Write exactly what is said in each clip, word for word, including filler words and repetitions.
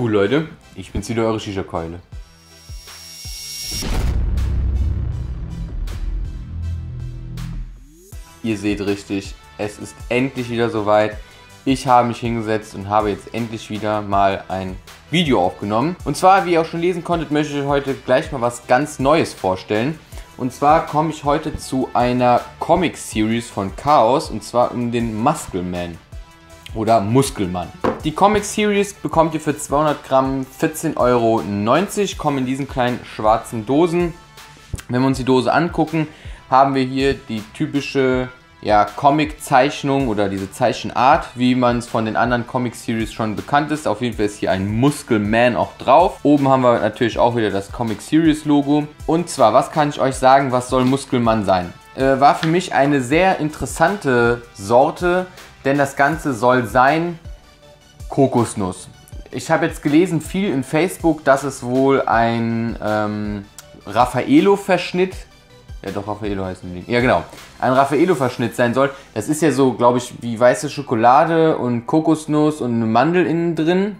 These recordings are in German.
cool, Leute. Ich bin's wieder, eure Shisha-Keule. Ihr seht richtig, es ist endlich wieder soweit. Ich habe mich hingesetzt und habe jetzt endlich wieder mal ein Video aufgenommen. Und zwar, wie ihr auch schon lesen konntet, möchte ich euch heute gleich mal was ganz Neues vorstellen. Und zwar komme ich heute zu einer Comic-Series von Chaos, und zwar um den Muscle Man oder Muskelmann. Die Comic-Series bekommt ihr für zweihundert Gramm vierzehn Euro neunzig, kommen in diesen kleinen schwarzen Dosen. Wenn wir uns die Dose angucken, haben wir hier die typische ja, Comic-Zeichnung oder diese Zeichenart, wie man es von den anderen Comic-Series schon bekannt ist. Auf jeden Fall ist hier ein Muskelman auch drauf. Oben haben wir natürlich auch wieder das Comic-Series-Logo. Und zwar, was kann ich euch sagen, was soll Muskelmann sein? Äh, war für mich eine sehr interessante Sorte, denn das Ganze soll sein Kokosnuss. Ich habe jetzt gelesen, viel in Facebook, dass es wohl ein ähm, Raffaello-Verschnitt, ja doch, Raffaello heißt ein Ding, ja genau, ein Raffaello-Verschnitt sein soll. Das ist ja so, glaube ich, wie weiße Schokolade und Kokosnuss und eine Mandel innen drin.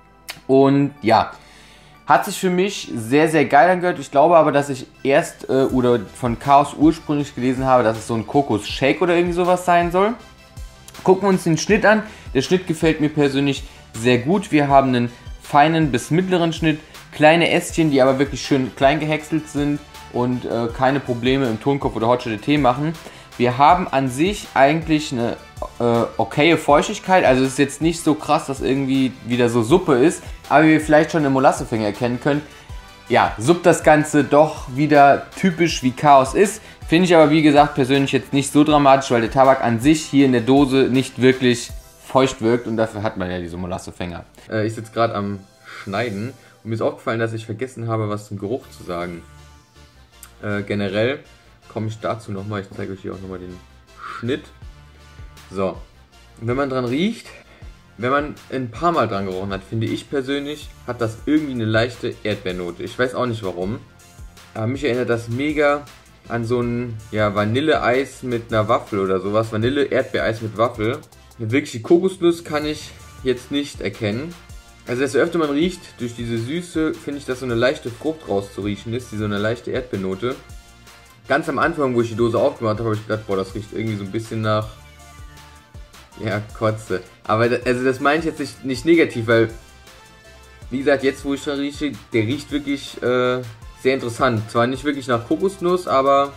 Und ja, hat sich für mich sehr, sehr geil angehört. Ich glaube aber, dass ich erst äh, oder von Chaos ursprünglich gelesen habe, dass es so ein Kokos-Shake oder irgendwie sowas sein soll. Gucken wir uns den Schnitt an. Der Schnitt gefällt mir persönlich sehr gut. Wir haben einen feinen bis mittleren Schnitt, kleine Ästchen, die aber wirklich schön klein gehäckselt sind und äh, keine Probleme im Tonkopf oder Hot Tee machen. Wir haben an sich eigentlich eine äh, okaye Feuchtigkeit, also es ist jetzt nicht so krass, dass irgendwie wieder so Suppe ist, aber wie ihr vielleicht schon im Molassefänger erkennen könnt, ja, suppt das Ganze doch wieder typisch wie Chaos ist. Finde ich aber wie gesagt persönlich jetzt nicht so dramatisch, weil der Tabak an sich hier in der Dose nicht wirklich feucht wirkt und dafür hat man ja diese Molassefänger. Äh, ich sitze gerade am Schneiden und mir ist aufgefallen, dass ich vergessen habe, was zum Geruch zu sagen. Äh, generell komme ich dazu nochmal, ich zeige euch hier auch nochmal den Schnitt. So, wenn man dran riecht, wenn man ein paar Mal dran gerochen hat, finde ich persönlich, hat das irgendwie eine leichte Erdbeernote. Ich weiß auch nicht warum, aber mich erinnert das mega an so ein ja, Vanilleeis mit einer Waffel oder sowas. Vanille-Erdbeereis mit Waffel. Eine wirkliche Kokosnuss kann ich jetzt nicht erkennen. Also desto öfter man riecht, durch diese Süße, finde ich, dass so eine leichte Frucht rauszuriechen ist, die so eine leichte Erdbeernote. Ganz am Anfang, wo ich die Dose aufgemacht habe, habe ich gedacht, boah, das riecht irgendwie so ein bisschen nach, ja, Kotze. Aber das, also das meine ich jetzt nicht, nicht negativ, weil, wie gesagt, jetzt wo ich schon rieche, der riecht wirklich äh, sehr interessant. Zwar nicht wirklich nach Kokosnuss, aber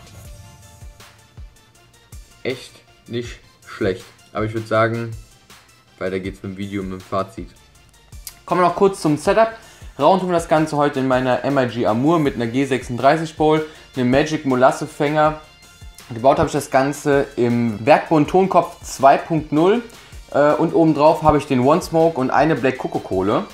echt nicht schlecht. Aber ich würde sagen, weiter geht's mit dem Video und mit dem Fazit. Kommen wir noch kurz zum Setup. Rauen tun wir das Ganze heute in meiner M I G Amour mit einer G sechsunddreißig Bowl, einem Magic Molassefänger. Gebaut habe ich das Ganze im Werkbund Tonkopf zwei Punkt null äh, und obendrauf habe ich den One Smoke und eine Black Coco Kohle.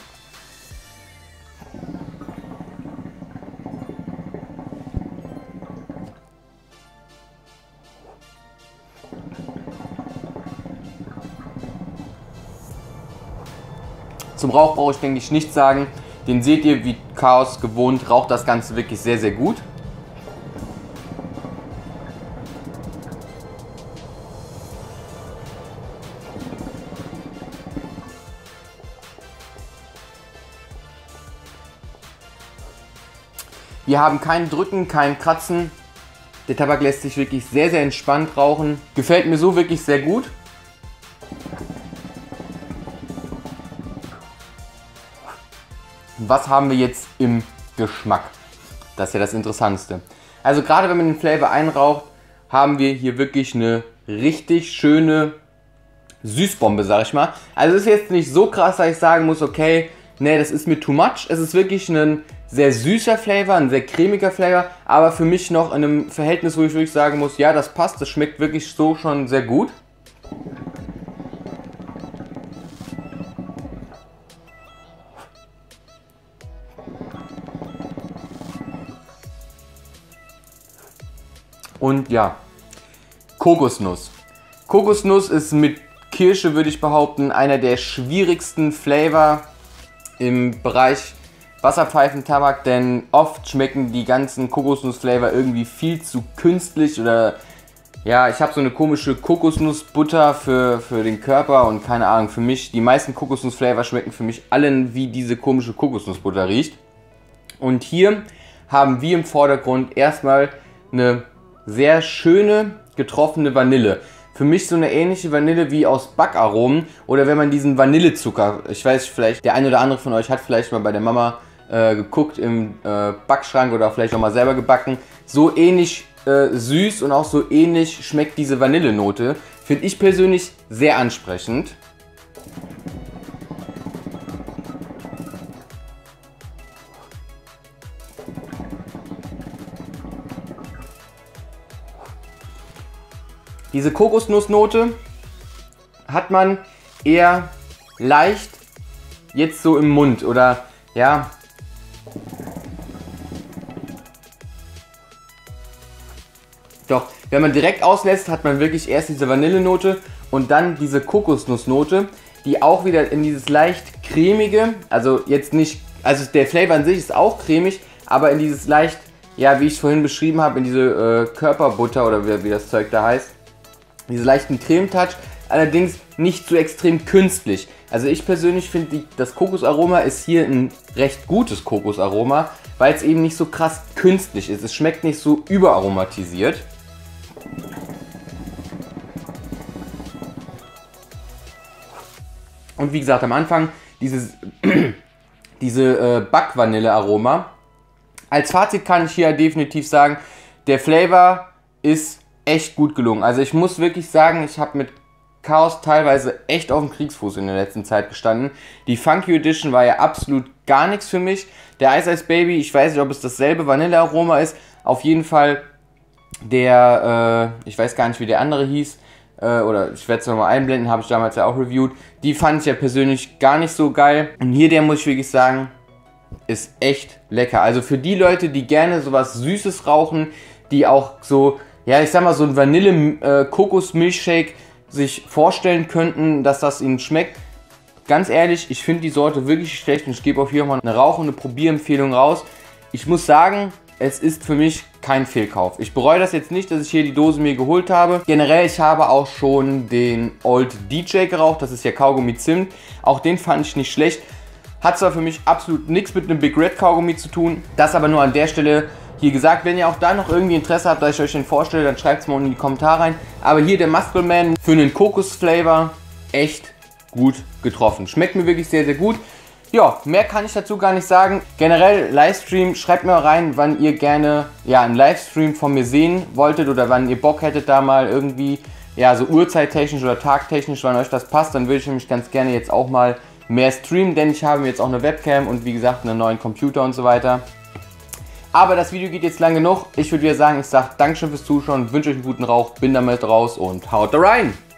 Zum Rauch brauche ich, denke ich, nichts sagen. Den seht ihr, wie Chaos gewohnt, raucht das Ganze wirklich sehr, sehr gut. Wir haben kein Drücken, kein Kratzen. Der Tabak lässt sich wirklich sehr, sehr entspannt rauchen. Gefällt mir so wirklich sehr gut. Was haben wir jetzt im Geschmack? Das ist ja das Interessanteste. Also gerade wenn man den Flavor einraucht, haben wir hier wirklich eine richtig schöne Süßbombe, sag ich mal. Also es ist jetzt nicht so krass, dass ich sagen muss, okay, nee, das ist mir too much. Es ist wirklich ein sehr süßer Flavor, ein sehr cremiger Flavor, aber für mich noch in einem Verhältnis, wo ich wirklich sagen muss, ja, das passt, das schmeckt wirklich so schon sehr gut. Und ja, Kokosnuss. Kokosnuss ist mit Kirsche, würde ich behaupten, einer der schwierigsten Flavor im Bereich Wasserpfeifentabak, denn oft schmecken die ganzen Kokosnuss-Flavor irgendwie viel zu künstlich oder ja, ich habe so eine komische Kokosnussbutter für, für den Körper und keine Ahnung, für mich, die meisten Kokosnussflavor schmecken für mich allen, wie diese komische Kokosnussbutter riecht. Und hier haben wir im Vordergrund erstmal eine sehr schöne, getroffene Vanille. Für mich so eine ähnliche Vanille wie aus Backaromen oder wenn man diesen Vanillezucker, ich weiß vielleicht, der eine oder andere von euch hat vielleicht mal bei der Mama äh, geguckt im äh, Backschrank oder vielleicht auch mal selber gebacken. So ähnlich äh, süß und auch so ähnlich schmeckt diese Vanillenote. Finde ich persönlich sehr ansprechend. Diese Kokosnussnote hat man eher leicht jetzt so im Mund oder ja. Doch, wenn man direkt auslässt, hat man wirklich erst diese Vanillenote und dann diese Kokosnussnote, die auch wieder in dieses leicht cremige, also jetzt nicht, also der Flavor an sich ist auch cremig, aber in dieses leicht, ja, wie ich es vorhin beschrieben habe, in diese äh, Körperbutter oder wie, wie das Zeug da heißt. Diese leichten Creme-Touch, allerdings nicht so extrem künstlich. Also ich persönlich finde, das Kokosaroma ist hier ein recht gutes Kokosaroma, weil es eben nicht so krass künstlich ist. Es schmeckt nicht so überaromatisiert. Und wie gesagt, am Anfang dieses, diese äh, Backvanille-Aroma. Als Fazit kann ich hier definitiv sagen, der Flavor ist echt gut gelungen. Also ich muss wirklich sagen, ich habe mit Chaos teilweise echt auf dem Kriegsfuß in der letzten Zeit gestanden. Die Funky Edition war ja absolut gar nichts für mich. Der Ice Ice Baby, ich weiß nicht, ob es dasselbe Vanillearoma ist. Auf jeden Fall der, äh, ich weiß gar nicht, wie der andere hieß, äh, oder ich werde es nochmal einblenden, habe ich damals ja auch reviewed. Die fand ich ja persönlich gar nicht so geil. Und hier, der muss ich wirklich sagen, ist echt lecker. Also für die Leute, die gerne sowas Süßes rauchen, die auch so, ja, ich sag mal, so ein Vanille-Kokos-Milchshake sich vorstellen könnten, dass das ihnen schmeckt. Ganz ehrlich, ich finde die Sorte wirklich schlecht und ich gebe auch hier mal eine rauchende Probierempfehlung raus. Ich muss sagen, es ist für mich kein Fehlkauf. Ich bereue das jetzt nicht, dass ich hier die Dose mir geholt habe. Generell, ich habe auch schon den Old D J geraucht, das ist ja Kaugummi Zimt. Auch den fand ich nicht schlecht. Hat zwar für mich absolut nichts mit einem Big Red Kaugummi zu tun, das aber nur an der Stelle hier gesagt. Wenn ihr auch da noch irgendwie Interesse habt, dass ich euch den vorstelle, dann schreibt es mal unten in die Kommentare rein. Aber hier der Muscle Man für einen Kokos-Flavor echt gut getroffen. Schmeckt mir wirklich sehr, sehr gut. Ja, mehr kann ich dazu gar nicht sagen. Generell Livestream, schreibt mir rein, wann ihr gerne ja, einen Livestream von mir sehen wolltet oder wann ihr Bock hättet da mal irgendwie, ja, so uhrzeittechnisch oder tagtechnisch, wann euch das passt. Dann würde ich nämlich ganz gerne jetzt auch mal mehr streamen, denn ich habe jetzt auch eine Webcam und wie gesagt einen neuen Computer und so weiter. Aber das Video geht jetzt lang genug. Ich würde wieder sagen, ich sage Dankeschön fürs Zuschauen, wünsche euch einen guten Rauch, bin damit raus und haut da rein!